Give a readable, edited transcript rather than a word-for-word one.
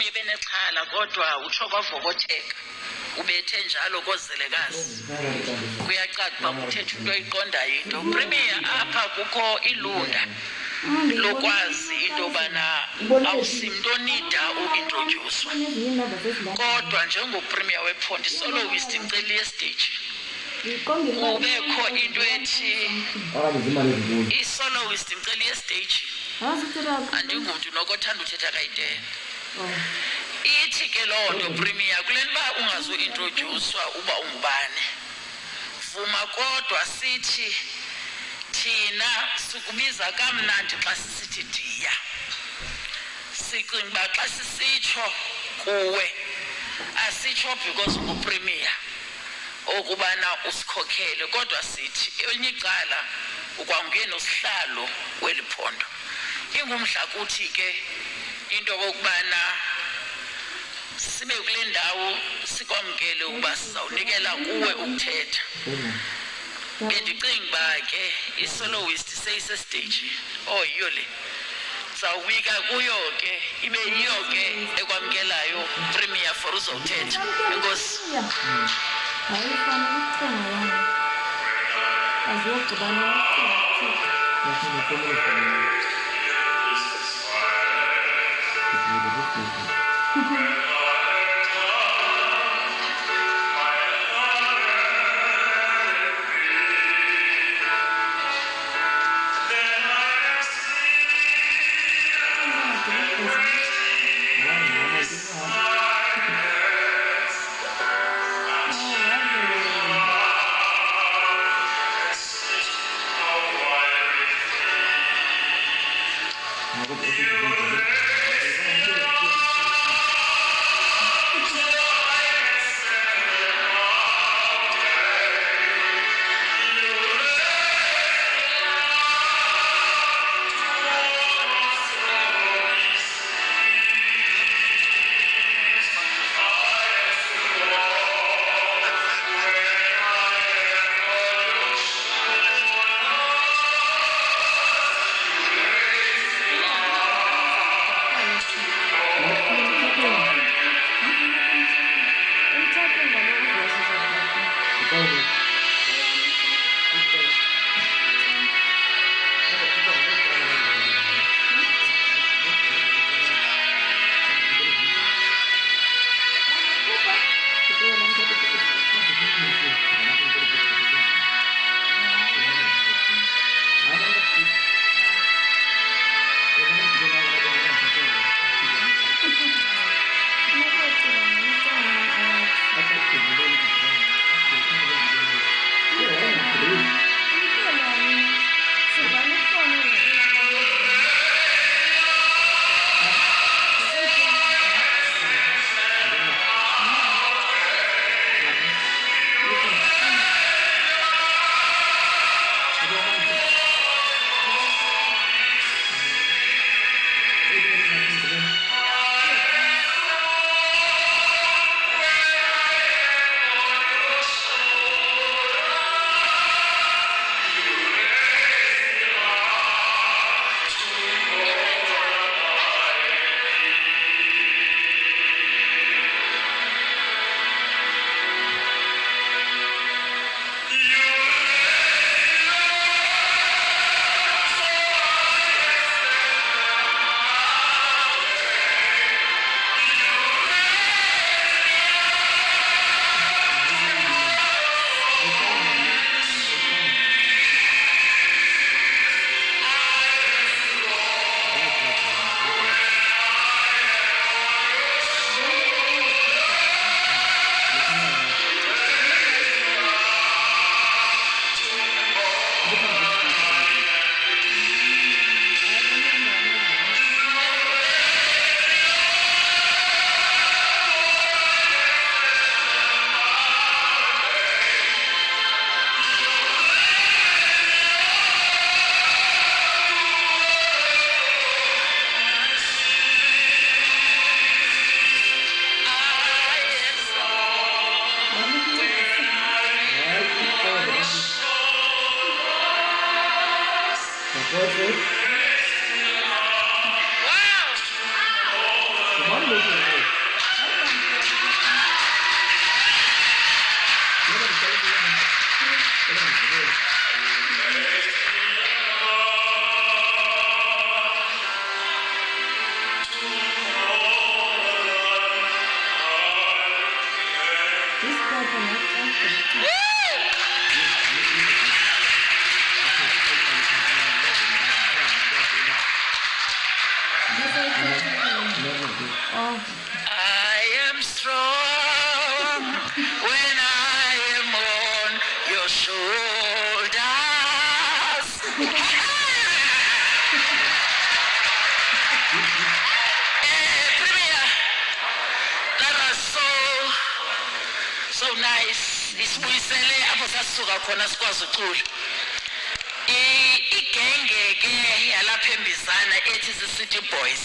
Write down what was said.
uPremier benexhala kodwa utsho kwavokotheka ubethe njalo kozelekazi kuyacaca uba uthetha into oyiqondayo into uPremier apha kukho ilunda lokwazi into yobana awusimntu onida uintrodyuswa kodwa njengoPremier wephondo isoloist icela yestage kubekho into ethi isoloist icela yestage andingumntu nokothanda uthetha kayitele ithi ke loo nto Premier kule nto uba ungazuintrodyuswa uba ungubani vuma kodwa sithi thina sikubiza kamnandi xa sisithi diya sicinga uba xa sisitsho kuwe asitsho because unguPremier okubana usikhokhele kodwa sithi elinye icala ukwangena usihlalo weliphondo ingumdla kuthi ke into okubana sibe kule ndawo sikwamkele ukuba sizawunikela kuwe ukuthetha bendicinga uba ke isoloist seyisestage yiyo le zawubika kuyo ke ibe yiyo ke ekwamkelayo Premier for uzothetha enkosi I am strong when I am on your shoulders. Premier, that was so nice. Isibuyisele apho sasuka khona sikwazi ucula. Igenge ke yalapha eMbizana ethi City Boys